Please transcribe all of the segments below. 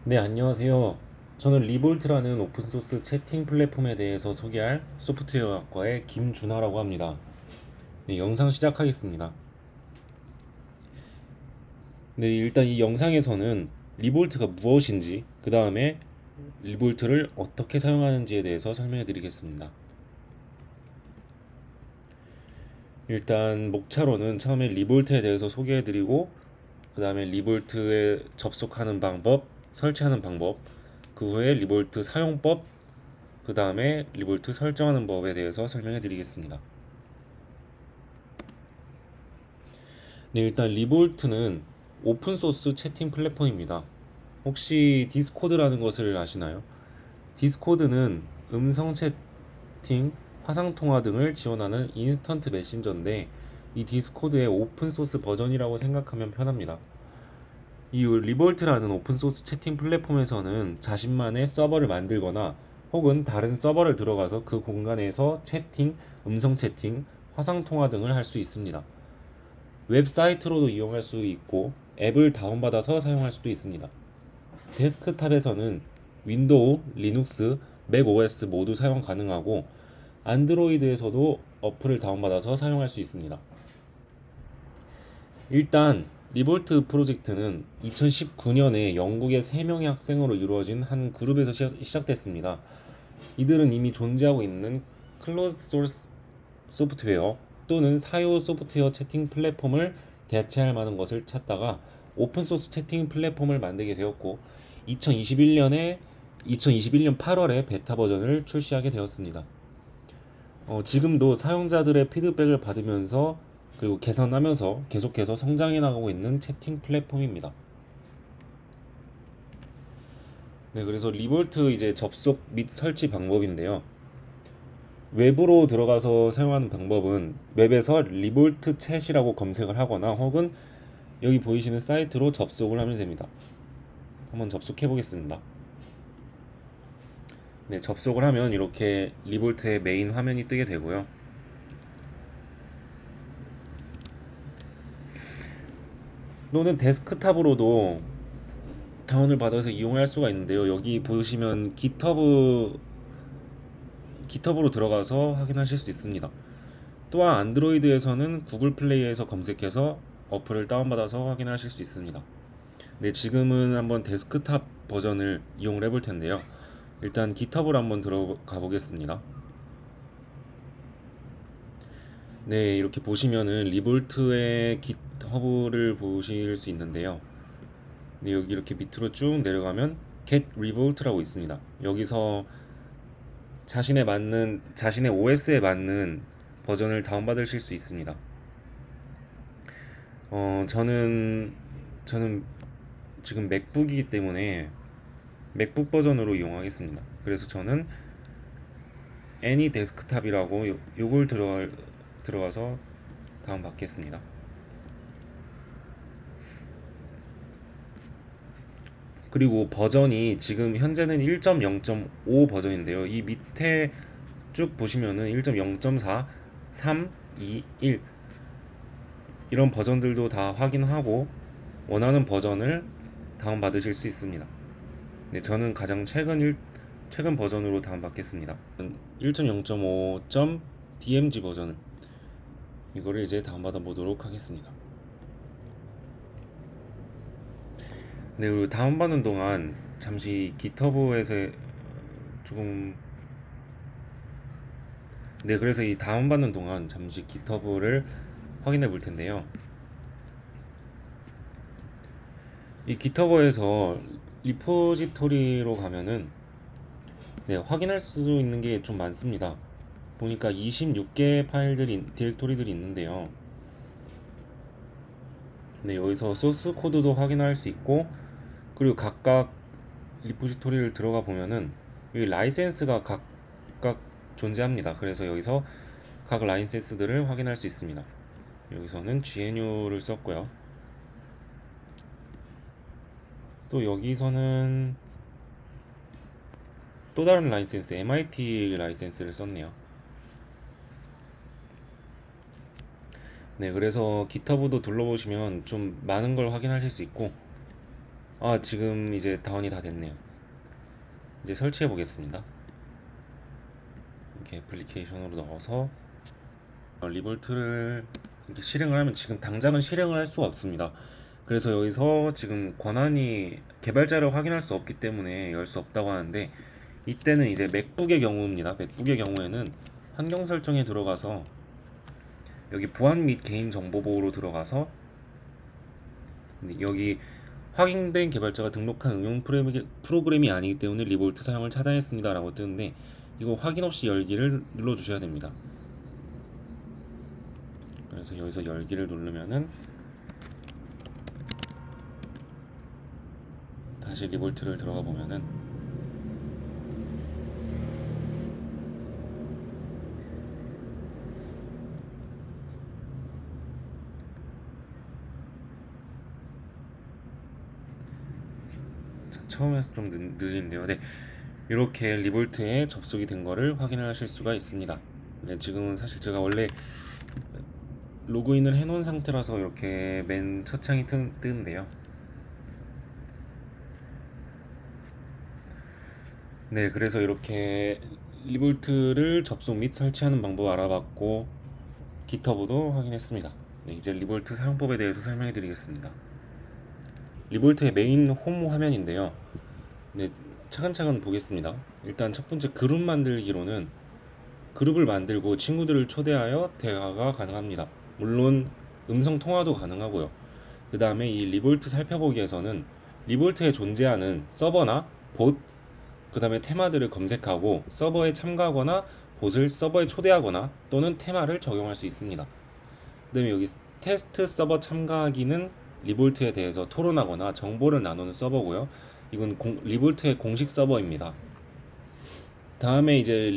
네, 안녕하세요. 저는 리볼트라는 오픈소스 채팅 플랫폼에 대해서 소개할 소프트웨어학과의 김준하라고 합니다. 네, 영상 시작하겠습니다. 네, 일단 이 영상에서는 리볼트가 무엇인지, 그 다음에 리볼트를 어떻게 사용하는지에 대해서 설명해 드리겠습니다. 일단 목차로는 처음에 리볼트에 대해서 소개해 드리고, 그 다음에 리볼트에 접속하는 방법, 설치하는 방법, 그 후에 리볼트 사용법, 그 다음에 리볼트 설정하는 법에 대해서 설명해 드리겠습니다. 네, 일단 리볼트는 오픈소스 채팅 플랫폼입니다. 혹시 디스코드라는 것을 아시나요? 디스코드는 음성 채팅, 화상통화 등을 지원하는 인스턴트 메신저인데 이 디스코드의 오픈소스 버전이라고 생각하면 편합니다. 이 리볼트라는 오픈소스 채팅 플랫폼에서는 자신만의 서버를 만들거나 혹은 다른 서버를 들어가서 그 공간에서 채팅, 음성 채팅, 화상통화 등을 할 수 있습니다. 웹사이트로도 이용할 수 있고 앱을 다운받아서 사용할 수도 있습니다. 데스크탑에서는 윈도우, 리눅스, 맥OS 모두 사용 가능하고 안드로이드에서도 어플을 다운받아서 사용할 수 있습니다. 일단 리볼트 프로젝트는 2019년에 영국의 3명의 학생으로 이루어진 한 그룹에서 시작됐습니다. 이들은 이미 존재하고 있는 클로즈 소스 소프트웨어 또는 사요 소프트웨어 채팅 플랫폼을 대체할 만한 것을 찾다가 오픈소스 채팅 플랫폼을 만들게 되었고 2021년 8월에 베타 버전을 출시하게 되었습니다. 지금도 사용자들의 피드백을 받으면서 그리고 개선하면서 계속해서 성장해 나가고 있는 채팅 플랫폼입니다. 네, 그래서 리볼트 이제 접속 및 설치 방법인데요. 웹으로 들어가서 사용하는 방법은 웹에서 리볼트 챗이라고 검색을 하거나 혹은 여기 보이시는 사이트로 접속을 하면 됩니다. 한번 접속해 보겠습니다. 네, 접속을 하면 이렇게 리볼트의 메인 화면이 뜨게 되고요. 또는 데스크탑으로도 다운을 받아서 이용할 수가 있는데요. 여기 보시면 깃허브로 들어가서 확인하실 수 있습니다. 또한 안드로이드에서는 구글 플레이에서 검색해서 어플을 다운받아서 확인하실 수 있습니다. 네, 지금은 한번 데스크탑 버전을 이용을 해볼 텐데요. 일단 깃허브로 한번 들어가 보겠습니다. 네, 이렇게 보시면은 리볼트의 깃허브를 보실 수 있는데요. 네, 여기 이렇게 밑으로 쭉 내려가면 Get Revolt라고 있습니다. 여기서 자신의 OS에 맞는 버전을 다운받으실 수 있습니다. 저는 지금 맥북이기 때문에 맥북 버전으로 이용하겠습니다. 그래서 저는 애니 데스크탑이라고 요걸 들어가서 다운받겠습니다. 그리고 버전이 지금 현재는 1.0.5 버전인데요. 이 밑에 쭉 보시면은 1.0.4, 3, 2, 1 이런 버전들도 다 확인하고 원하는 버전을 다운받으실 수 있습니다. 네, 저는 가장 최근 버전으로 다운받겠습니다. 1.0.5.dmg 버전을 이거를 이제 다운받아 보도록 하겠습니다. 네, 그리고 다운받는 동안 잠시 깃허브에서 조금 네, 그래서 이 다운받는 동안 잠시 깃허브를 확인해 볼 텐데요. 이 깃허브에서 리포지토리로 가면은 네, 확인할 수 있는 게 좀 많습니다. 보니까 26개 디렉토리들이 있는데요. 네, 여기서 소스 코드도 확인할 수 있고, 그리고 각각 리포지토리를 들어가 보면은 여기 라이센스가 각각 존재합니다. 그래서 여기서 각 라이센스들을 확인할 수 있습니다. 여기서는 GNU를 썼고요. 또 여기서는 또 다른 라이센스 MIT 라이센스를 썼네요. 네, 그래서 깃허브도 둘러보시면 좀 많은 걸 확인하실 수 있고 지금 이제 다운이 다 됐네요. 이제 설치해 보겠습니다. 이렇게 애플리케이션으로 넣어서 리볼트를 이렇게 실행을 하면 지금 당장은 실행을 할 수가 없습니다. 그래서 여기서 지금 권한이 개발자를 확인할 수 없기 때문에 열 수 없다고 하는데, 이때는 이제 맥북의 경우입니다. 맥북의 경우에는 환경 설정에 들어가서 여기 보안 및 개인 정보 보호로 들어가서 여기 확인된 개발자가 등록한 응용 프로그램이 아니기 때문에 리볼트 사용을 차단했습니다 라고 뜨는데, 이거 확인 없이 열기를 눌러 주셔야 됩니다. 그래서 여기서 열기를 누르면은 다시 리볼트를 들어가 보면은 처음에서 좀 느리는데요. 네, 이렇게 리볼트에 접속이 된 거를 확인을 하실 수가 있습니다. 네, 지금은 사실 제가 원래 로그인을 해놓은 상태라서 이렇게 맨 첫 창이 뜨는데요. 네, 그래서 이렇게 리볼트를 접속 및 설치하는 방법 알아봤고 깃허브도 확인했습니다. 네, 이제 리볼트 사용법에 대해서 설명해 드리겠습니다. 리볼트의 메인 홈 화면인데요. 네, 차근차근 보겠습니다. 일단 첫 번째 그룹 만들기로는 그룹을 만들고 친구들을 초대하여 대화가 가능합니다. 물론 음성 통화도 가능하고요. 그 다음에 이 리볼트 살펴보기에서는 리볼트에 존재하는 서버나 봇, 그 다음에 테마들을 검색하고 서버에 참가하거나 봇을 서버에 초대하거나 또는 테마를 적용할 수 있습니다. 그 다음에 여기 테스트 서버 참가하기는 리볼트에 대해서 토론하거나 정보를 나누는 서버고요. 이건 리볼트의 공식 서버입니다. 다음에 이제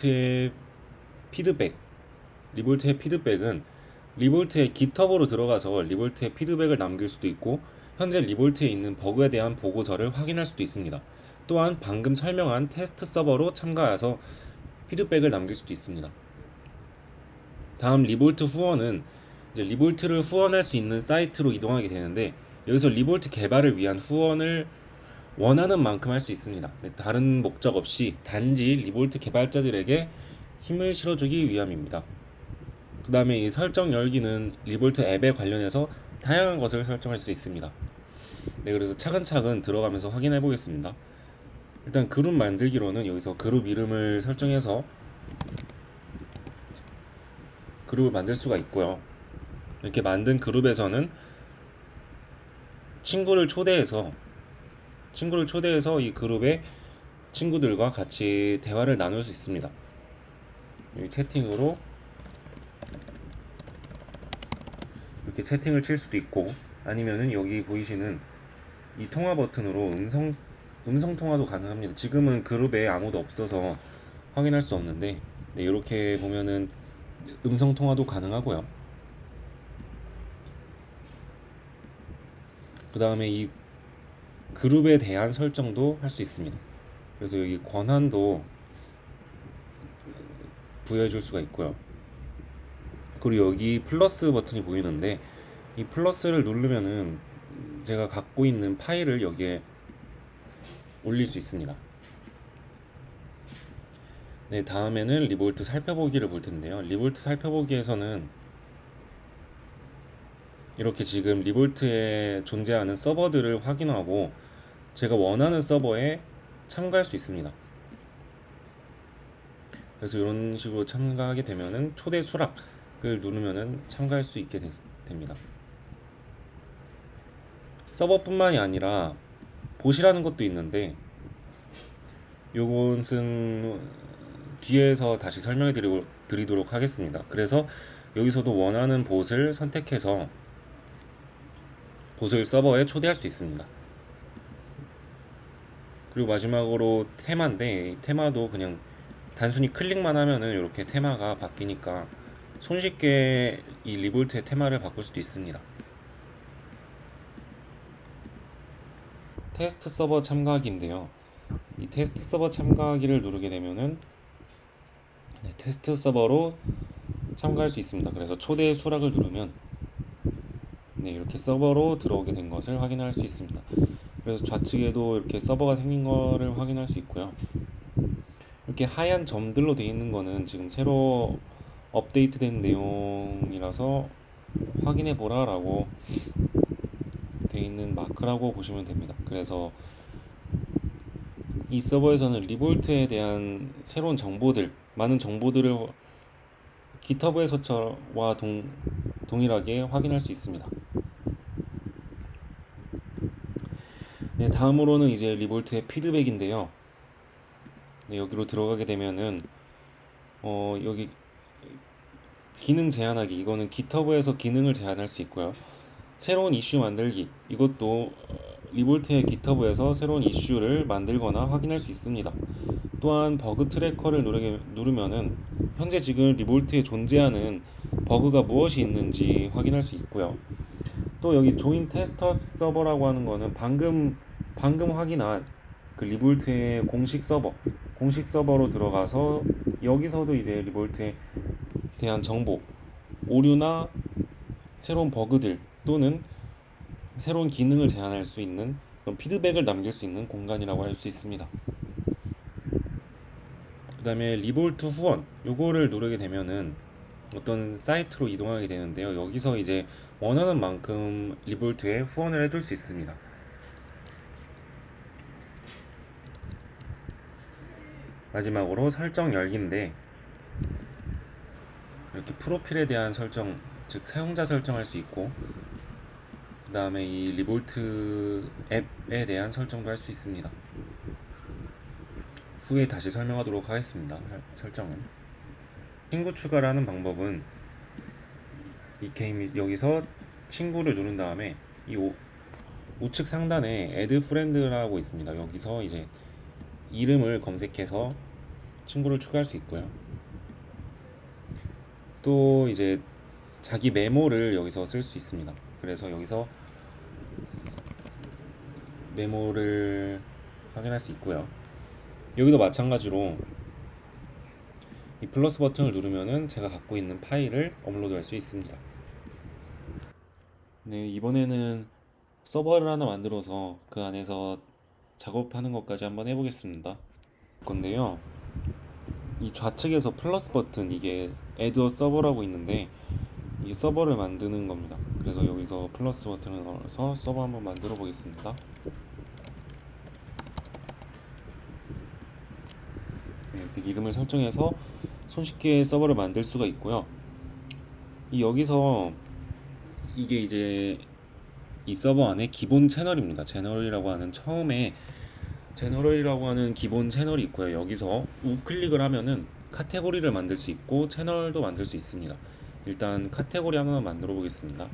리볼트의 피드백은 리볼트의 깃허브로 들어가서 리볼트의 피드백을 남길 수도 있고, 현재 리볼트에 있는 버그에 대한 보고서를 확인할 수도 있습니다. 또한 방금 설명한 테스트 서버로 참가해서 피드백을 남길 수도 있습니다. 다음 리볼트 후원은 이제 리볼트를 후원할 수 있는 사이트로 이동하게 되는데, 여기서 리볼트 개발을 위한 후원을 원하는 만큼 할 수 있습니다. 다른 목적 없이 단지 리볼트 개발자들에게 힘을 실어주기 위함입니다. 그 다음에 이 설정 열기는 리볼트 앱에 관련해서 다양한 것을 설정할 수 있습니다. 네, 그래서 차근차근 들어가면서 확인해 보겠습니다. 일단 그룹 만들기로는 여기서 그룹 이름을 설정해서 그룹을 만들 수가 있고요. 이렇게 만든 그룹에서는 친구를 초대해서 이 그룹의 친구들과 같이 대화를 나눌 수 있습니다. 여기 채팅으로 이렇게 채팅을 칠 수도 있고, 아니면은 여기 보이시는 이 통화 버튼으로 음성 통화도 가능합니다. 지금은 그룹에 아무도 없어서 확인할 수 없는데, 네, 이렇게 보면은 음성 통화도 가능하고요. 그 다음에 이 그룹에 대한 설정도 할 수 있습니다. 그래서 여기 권한도 부여해 줄 수가 있고요. 그리고 여기 플러스 버튼이 보이는데, 이 플러스를 누르면은 제가 갖고 있는 파일을 여기에 올릴 수 있습니다. 네, 다음에는 리볼트 살펴보기를 볼 텐데요. 리볼트 살펴보기에서는 이렇게 지금 리볼트에 존재하는 서버들을 확인하고 제가 원하는 서버에 참가할 수 있습니다. 그래서 이런 식으로 참가하게 되면은 초대 수락을 누르면은 참가할 수 있게 됩니다. 서버뿐만이 아니라 봇이라는 것도 있는데, 요것은 뒤에서 다시 설명해 드리도록 하겠습니다. 그래서 여기서도 원하는 봇을 선택해서 봇을 서버에 초대할 수 있습니다. 그리고 마지막으로 테마인데, 테마도 그냥 단순히 클릭만 하면은 이렇게 테마가 바뀌니까 손쉽게 이 리볼트의 테마를 바꿀 수도 있습니다. 테스트 서버 참가하기인데요. 이 테스트 서버 참가하기를 누르게 되면은 테스트 서버로 참가할 수 있습니다. 그래서 초대 수락을 누르면 이렇게 서버로 들어오게 된 것을 확인할 수 있습니다. 그래서 좌측에도 이렇게 서버가 생긴 거를 확인할 수 있고요. 이렇게 하얀 점들로 되어 있는 거는 지금 새로 업데이트된 내용이라서 확인해 보라 라고 되어 있는 마크라고 보시면 됩니다. 그래서 이 서버에서는 리볼트에 대한 새로운 정보들, 많은 정보들을 GitHub에서와 동일하게 확인할 수 있습니다. 네, 다음으로는 이제 리볼트의 피드백인데요. 네, 여기로 들어가게 되면은 여기 기능 제한하기, 이거는 GitHub에서 기능을 제한할 수 있고요. 새로운 이슈 만들기, 이것도 리볼트의 GitHub에서 새로운 이슈를 만들거나 확인할 수 있습니다. 또한 버그 트래커를 누르면은 현재 지금 리볼트에 존재하는 버그가 무엇이 있는지 확인할 수 있고요. 또 여기 조인 테스터 서버라고 하는 거는 방금 확인한 그 리볼트의 공식 서버로 들어가서 여기서도 이제 리볼트에 대한 정보, 오류나 새로운 버그들 또는 새로운 기능을 제안할 수 있는 그런 피드백을 남길 수 있는 공간이라고 할 수 있습니다. 그 다음에 리볼트 후원, 요거를 누르게 되면은 어떤 사이트로 이동하게 되는데요. 여기서 이제 원하는 만큼 리볼트에 후원을 해줄 수 있습니다. 마지막으로 설정 열기인데, 이렇게 프로필에 대한 설정, 즉 사용자 설정할 수 있고, 그 다음에 이 리볼트 앱에 대한 설정도 할 수 있습니다. 후에 다시 설명하도록 하겠습니다. 설정은 친구 추가라는 방법은 이 게임 여기서 친구를 누른 다음에 이 우측 상단에 add friend라고 있습니다. 여기서 이제 이름을 검색해서 친구를 추가할 수 있고요. 또 이제 자기 메모를 여기서 쓸 수 있습니다. 그래서 여기서 메모를 확인할 수 있고요. 여기도 마찬가지로 이 플러스 버튼을 누르면은 제가 갖고 있는 파일을 업로드할 수 있습니다. 네, 이번에는 서버를 하나 만들어서 그 안에서 작업하는 것까지 한번 해보겠습니다. 건데요, 이 좌측에서 플러스 버튼, 이게 add a server라고 있는데 이게 서버를 만드는 겁니다. 그래서 여기서 플러스 버튼을 넣어서 서버 한번 만들어 보겠습니다. 네, 이렇게 이름을 설정해서 손쉽게 서버를 만들 수가 있고요. 여기서 이게 이제 이 서버 안에 기본 채널입니다. 제너럴이라고 하는 기본 채널이 있고요. 여기서 우클릭을 하면은 카테고리를 만들 수 있고 채널도 만들 수 있습니다. 일단 카테고리 하나 만들어 보겠습니다.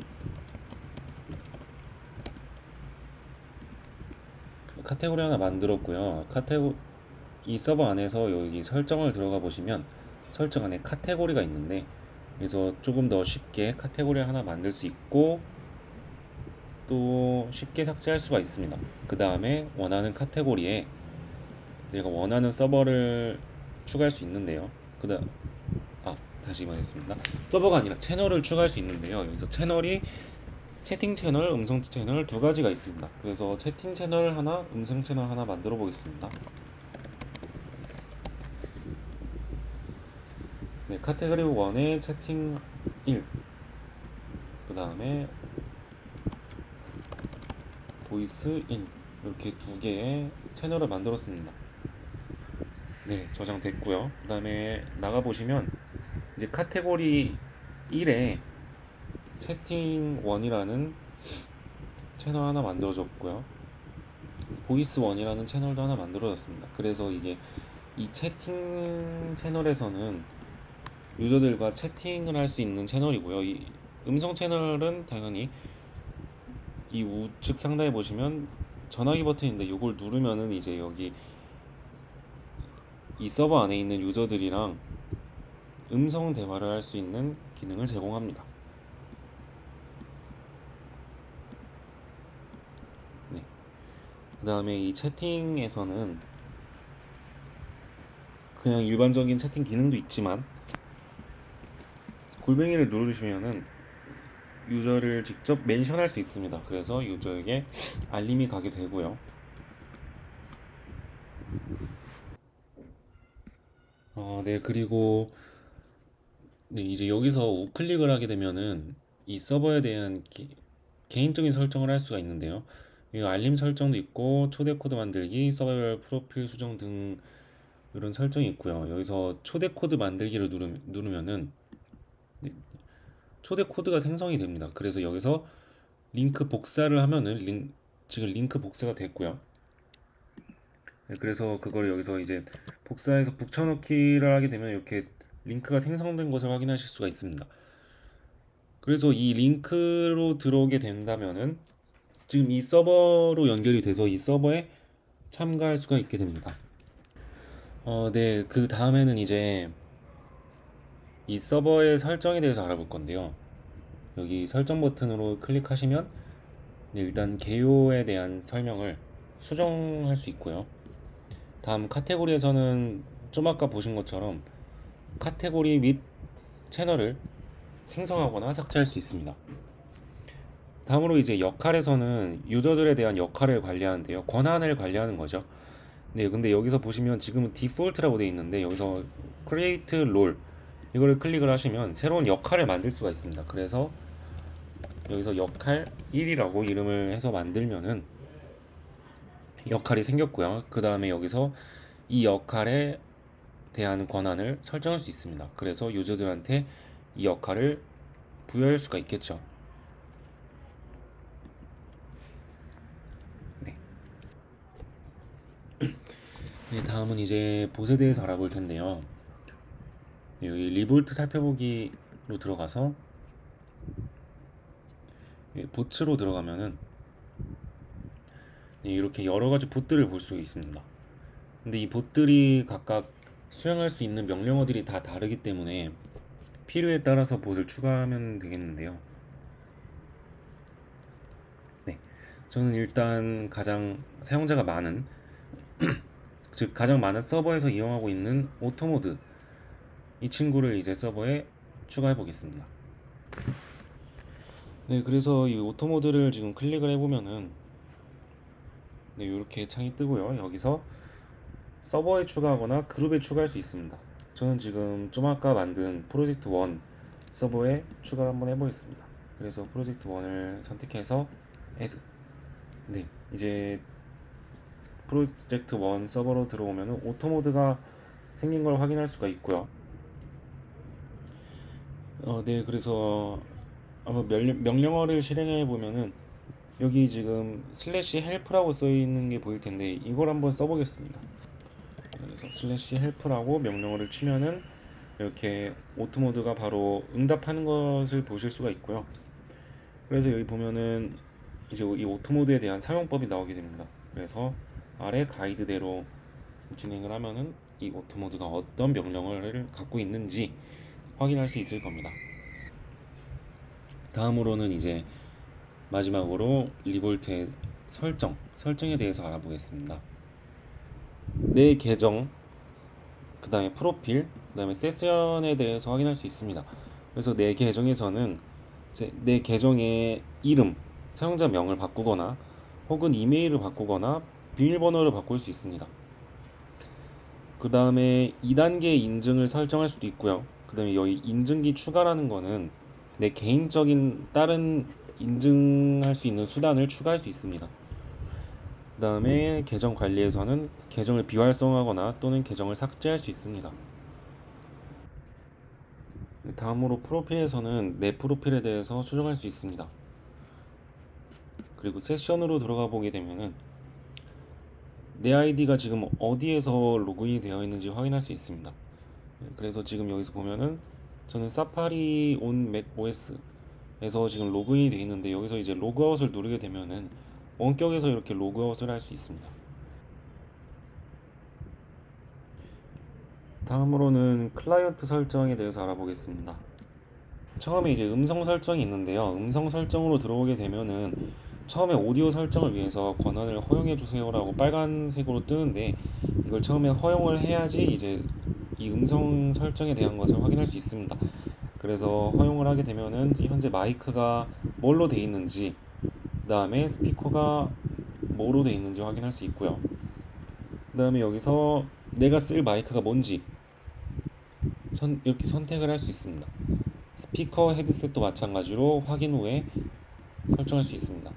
카테고리 하나 만들었고요. 이 서버 안에서 여기 설정을 들어가 보시면 설정 안에 카테고리가 있는데, 그래서 조금 더 쉽게 카테고리 하나 만들 수 있고 또 쉽게 삭제할 수가 있습니다. 그 다음에 원하는 카테고리에 내가 원하는 서버를 추가할 수 있는데요. 다시 말했습니다. 서버가 아니라 채널을 추가할 수 있는데요. 여기서 채널이 채팅 채널, 음성 채널 두 가지가 있습니다. 그래서 채팅 채널 하나, 음성 채널 하나 만들어 보겠습니다. 네, 카테고리 1에 채팅 1, 그 다음에 보이스 1, 이렇게 두 개의 채널을 만들었습니다. 네, 저장됐고요. 그 다음에 나가보시면 이제 카테고리 1에 채팅 1이라는 채널 하나 만들어졌고요. 보이스 1이라는 채널도 하나 만들어졌습니다. 그래서 이게 이 채팅 채널에서는 유저들과 채팅을 할 수 있는 채널이고요. 이 음성 채널은 당연히 이 우측 상단에 보시면 전화기 버튼인데 이걸 누르면은 이제 여기 이 서버 안에 있는 유저들이랑 음성 대화를 할 수 있는 기능을 제공합니다. 네. 그 다음에 이 채팅에서는 그냥 일반적인 채팅 기능도 있지만 골뱅이를 누르시면은 유저를 직접 멘션할 수 있습니다. 그래서 유저에게 알림이 가게 되고요. 네, 그리고 네, 이제 여기서 우클릭을 하게 되면은 이 서버에 대한 개인적인 설정을 할 수가 있는데요. 이 알림 설정도 있고 초대 코드 만들기, 서버별 프로필 수정 등 이런 설정이 있고요. 여기서 초대 코드 만들기를 누르면은 초대 코드가 생성이 됩니다. 그래서 여기서 링크 복사를 하면은 지금 링크 복사가 됐고요. 네, 그래서 그걸 여기서 이제 복사해서 붙여넣기를 하게 되면 이렇게 링크가 생성된 것을 확인하실 수가 있습니다. 그래서 이 링크로 들어오게 된다면은 지금 이 서버로 연결이 돼서 이 서버에 참가할 수가 있게 됩니다. 네, 그 다음에는 이제 이 서버의 설정에 대해서 알아볼 건데요. 여기 설정 버튼으로 클릭하시면 일단 개요에 대한 설명을 수정할 수 있고요. 다음 카테고리에서는 좀 아까 보신 것처럼 카테고리 및 채널을 생성하거나 삭제할 수 있습니다. 다음으로 이제 역할에서는 유저들에 대한 역할을 관리하는데요. 권한을 관리하는 거죠. 네, 근데 여기서 보시면 지금은 디폴트라고 되어 있는데 여기서 create role 이거를 클릭을 하시면 새로운 역할을 만들 수가 있습니다. 그래서 여기서 역할 1이라고 이름을 해서 만들면은 역할이 생겼고요. 그 다음에 여기서 이 역할에 대한 권한을 설정할 수 있습니다. 그래서 유저들한테 이 역할을 부여할 수가 있겠죠. 네. 네, 다음은 이제 봇에 대해서 알아볼 텐데요. 네, 여기 리볼트 살펴보기로 들어가서 봇으로 들어가면은 이렇게 여러 가지 봇들을 볼 수 있습니다. 근데 이 봇들이 각각 수행할 수 있는 명령어들이 다 다르기 때문에 필요에 따라서 봇을 추가하면 되겠는데요. 네, 저는 일단 가장 사용자가 많은 즉 가장 많은 서버에서 이용하고 있는 오토모드 이 친구를 이제 서버에 추가해 보겠습니다. 네, 그래서 이 오토모드를 지금 클릭을 해보면은 네, 이렇게 창이 뜨고요. 여기서 서버에 추가하거나 그룹에 추가할 수 있습니다. 저는 지금 좀 아까 만든 프로젝트 1 서버에 추가를 한번 해보겠습니다. 그래서 프로젝트 1을 선택해서 add. 네, 이제 프로젝트 1 서버로 들어오면 오토모드가 생긴 걸 확인할 수가 있고요. 네, 그래서 한번 명령어를 실행해 보면은 여기 지금 슬래시 헬프라고 써 있는 게 보일 텐데 이걸 한번 써보겠습니다. 그래서 슬래시 헬프라고 명령어를 치면은 이렇게 오토모드가 바로 응답하는 것을 보실 수가 있고요. 그래서 여기 보면은 이제 이 오토모드에 대한 사용법이 나오게 됩니다. 그래서 아래 가이드대로 진행을 하면은 이 오토모드가 어떤 명령어를 갖고 있는지 확인할 수 있을 겁니다. 다음으로는 이제 마지막으로 리볼트의 설정에 대해서 알아보겠습니다. 내 계정, 그 다음에 프로필, 그 다음에 세션에 대해서 확인할 수 있습니다. 그래서 내 계정에서는 내 계정의 이름, 사용자명을 바꾸거나 혹은 이메일을 바꾸거나 비밀번호를 바꿀 수 있습니다. 그 다음에 2단계 인증을 설정할 수도 있고요. 그 다음에 여기 인증기 추가라는 거는 내 개인적인 다른 인증할 수 있는 수단을 추가할 수 있습니다. 그 다음에 계정 관리에서는 계정을 비활성화하거나 또는 계정을 삭제할 수 있습니다. 다음으로 프로필에서는 내 프로필에 대해서 수정할 수 있습니다. 그리고 세션으로 들어가 보게 되면은 내 아이디가 지금 어디에서 로그인이 되어 있는지 확인할 수 있습니다. 그래서 지금 여기서 보면은 저는 사파리 온 맥 OS에서 지금 로그인이 되어 있는데 여기서 이제 로그아웃을 누르게 되면은 원격에서 이렇게 로그아웃을 할 수 있습니다. 다음으로는 클라이언트 설정에 대해서 알아보겠습니다. 처음에 이제 음성 설정이 있는데요. 음성 설정으로 들어오게 되면은 처음에 오디오 설정을 위해서 권한을 허용해 주세요라고 빨간색으로 뜨는데 이걸 처음에 허용을 해야지 이제 이 음성 설정에 대한 것을 확인할 수 있습니다. 그래서 허용을 하게 되면은 현재 마이크가 뭘로 돼 있는지, 그 다음에 스피커가 뭐로 돼 있는지 확인할 수 있고요. 그 다음에 여기서 내가 쓸 마이크가 뭔지 이렇게 선택을 할 수 있습니다. 스피커 헤드셋도 마찬가지로 확인 후에 설정할 수 있습니다.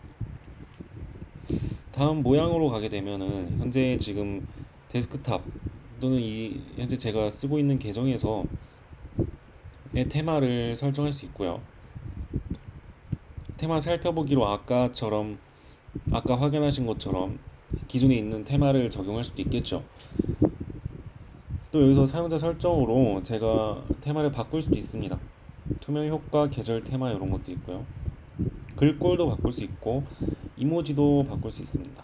다음 모양으로 가게 되면은 현재 지금 데스크탑 또는 현재 제가 쓰고 있는 계정에서 테마를 설정할 수 있고요. 테마 살펴보기로 아까 확인하신 것처럼 기존에 있는 테마를 적용할 수도 있겠죠. 또 여기서 사용자 설정으로 제가 테마를 바꿀 수도 있습니다. 투명 효과, 계절 테마 이런 것도 있고요. 글꼴도 바꿀 수 있고 이모지도 바꿀 수 있습니다.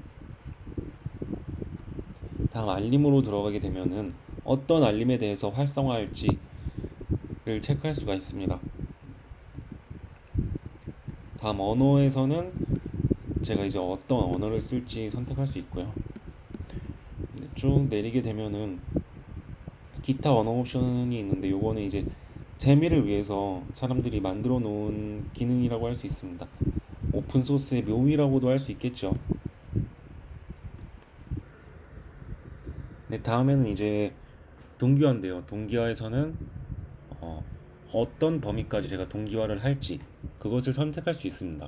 다음 알림으로 들어가게 되면은 어떤 알림에 대해서 활성화할지를 체크할 수가 있습니다. 다음 언어에서는 제가 이제 어떤 언어를 쓸지 선택할 수 있고요. 쭉 내리게 되면은 기타 언어 옵션이 있는데 요거는 이제 재미를 위해서 사람들이 만들어 놓은 기능이라고 할 수 있습니다. 오픈 소스의 묘미라고도 할 수 있겠죠. 네, 다음에는 이제 동기화인데요. 동기화에서는 어떤 범위까지 제가 동기화를 할지 그것을 선택할 수 있습니다.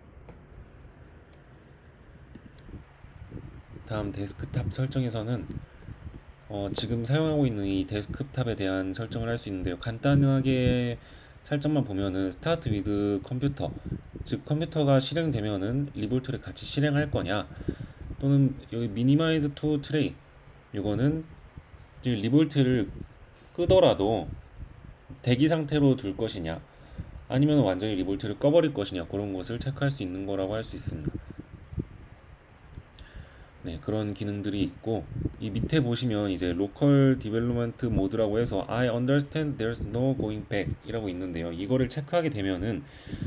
다음 데스크탑 설정에서는 지금 사용하고 있는 이 데스크탑에 대한 설정을 할 수 있는데요. 간단하게 설정만 보면은 스타트 위드 컴퓨터, 즉 컴퓨터가 실행되면은 리볼트를 같이 실행할 거냐, 또는 여기 미니마이즈 투 트레이, 이거는 리볼트를 끄더라도 대기 상태로 둘 것이냐 아니면 완전히 리볼트를 꺼버릴 것이냐, 그런 것을 체크할 수 있는 거라고 할 수 있습니다. 네, 그런 기능들이 있고, 이 밑에 보시면 이제 로컬 디벨롭먼트 모드라고 해서 I understand there's no going back 이라고 있는데요. 이거를 체크하게 되면은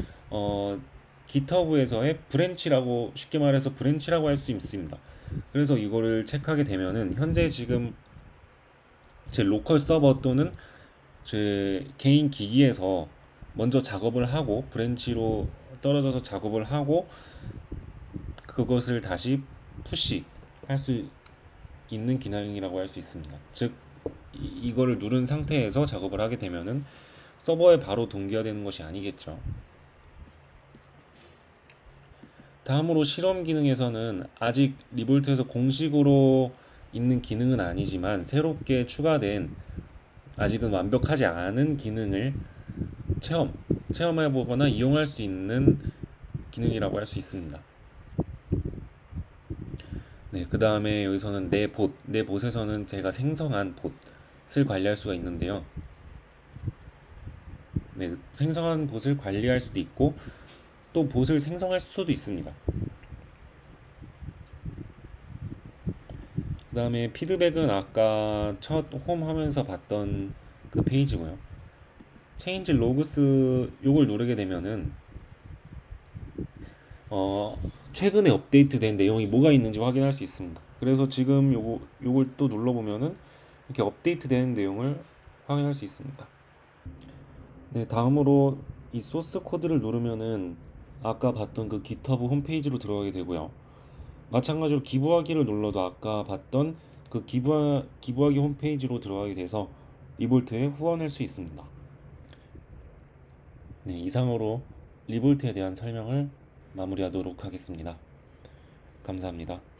GitHub에서의 브랜치라고, 쉽게 말해서 브랜치라고 할 수 있습니다. 그래서 이거를 체크하게 되면은 현재 지금 제 로컬 서버 또는 제 개인 기기에서 먼저 작업을 하고 브랜치로 떨어져서 작업을 하고 그것을 다시 푸시 할 수 있는 기능이라고 할 수 있습니다. 즉 이거를 누른 상태에서 작업을 하게 되면은 서버에 바로 동기화되는 것이 아니겠죠. 다음으로 실험 기능에서는 아직 리볼트에서 공식으로 있는 기능은 아니지만 새롭게 추가된, 아직은 완벽하지 않은 기능을 체험해보거나 이용할 수 있는 기능이라고 할 수 있습니다. 네, 그 다음에 여기서는 내 봇에서는 제가 생성한 봇을 관리할 수가 있는데요. 네, 생성한 봇을 관리할 수도 있고 또 봇을 생성할 수도 있습니다. 그 다음에 피드백은 아까 첫 홈 하면서 봤던 그 페이지고요. 체인지 로그스 요걸 누르게 되면은 최근에 업데이트된 내용이 뭐가 있는지 확인할 수 있습니다. 그래서 지금 요걸 또 눌러보면은 이렇게 업데이트된 내용을 확인할 수 있습니다. 네, 다음으로 이 소스 코드를 누르면은 아까 봤던 그 GitHub 홈페이지로 들어가게 되고요. 마찬가지로 기부하기를 눌러도 아까 봤던 그 기부하기 홈페이지로 들어가게 돼서 리볼트에 후원할 수 있습니다. 네, 이상으로 리볼트에 대한 설명을 마무리하도록 하겠습니다. 감사합니다.